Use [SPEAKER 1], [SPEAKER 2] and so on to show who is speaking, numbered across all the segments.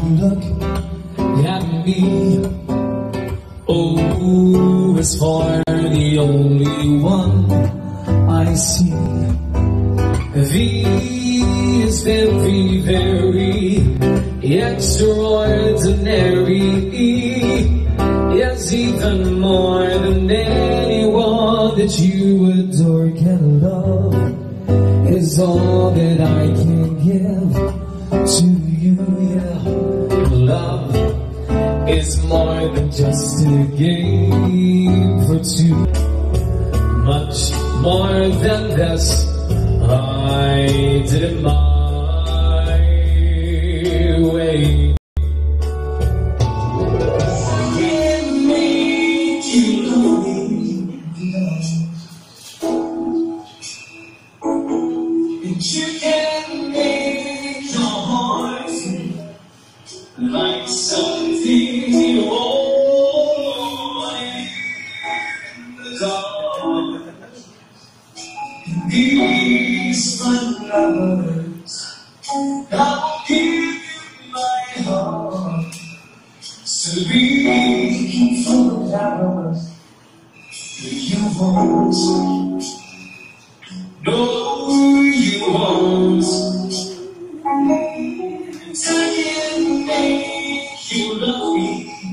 [SPEAKER 1] look at me. Oh, as far the only one I see. V is very, very extraordinary. Yes, even more than anyone that you adore can love is all that I can give to you. Yeah, love is more than just a game for two. Much more than this, I did it my way. Give me you and you can make your heart like something you hold in the dark. These flowers, I'll give you my heart. So be flowers you won't. No, you won't. And I can make you love me.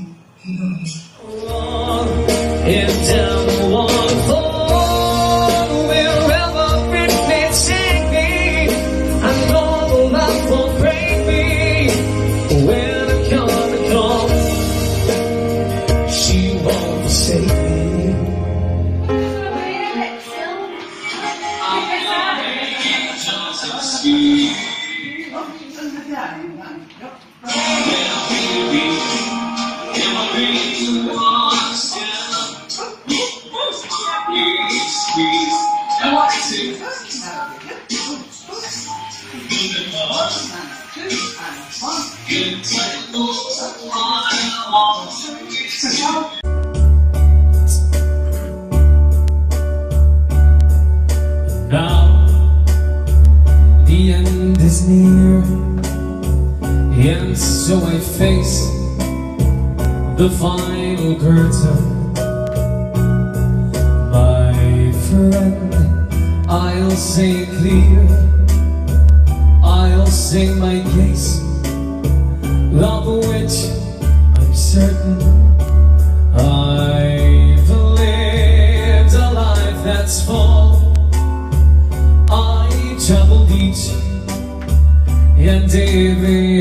[SPEAKER 1] And down one fall, wherever it may take me. I know the love will break me when I come and call. She won't forsake me. Now the end is near, and so I face the final curtain. My friend, I'll say it clear, I'll sing my case, of which I'm certain. I've lived a life that's full. I traveled each and every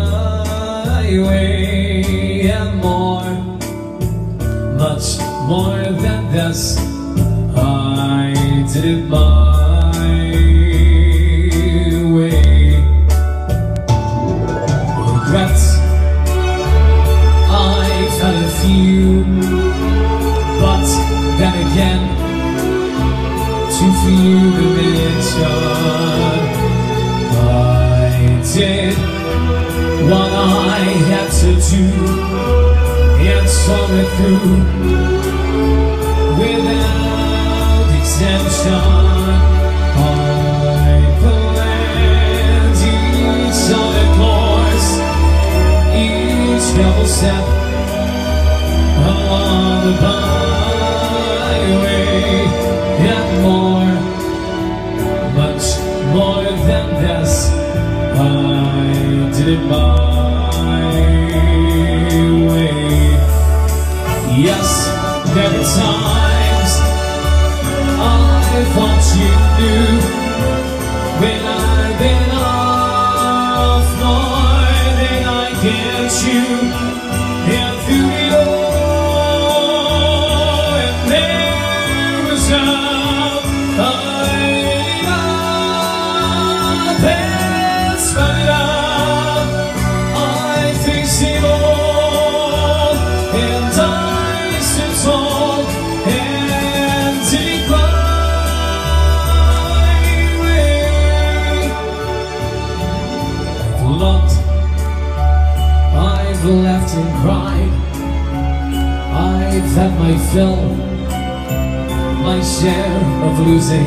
[SPEAKER 1] highway, and more, much more than this, I did it my way. Regrets, I've had a few, but then again, too few to mention. I did what I had to do and saw it through without exemption. I planned each other course, each double step along the byway, and more, much more than this, I did it my way. Yes, there were times I thought you knew when I've been off more than I can chew, and through it all, and there was out I spun it out. I faced it all, and I stood tall and did it my way. I've loved, I've left and cried. I've had my fill, my share of losing.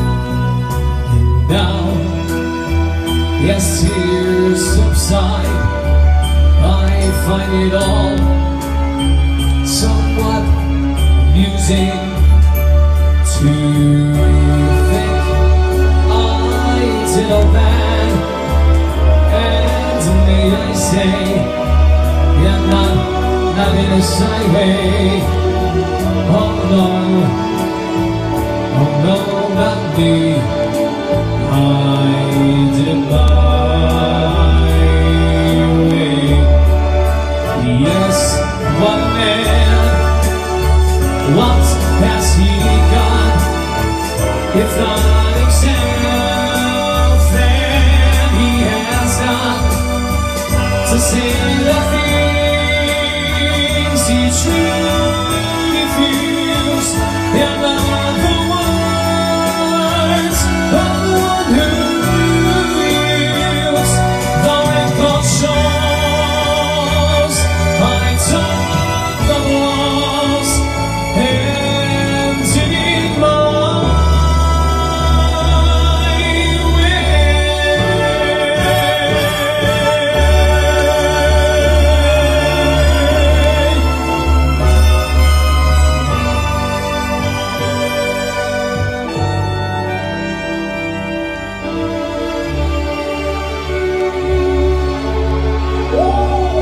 [SPEAKER 1] And now, yes, tears subside. find it all somewhat amusing to think I did all that, and may I say, yeah, not in a shy way. Oh no, not me. I did it my way. Yes, what man, what has he got? If not himself, then he has got to say the things he truly feels, and not the words of the one who yields. The record shows I took the blows and did it my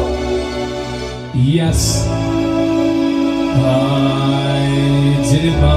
[SPEAKER 1] yes, I did it my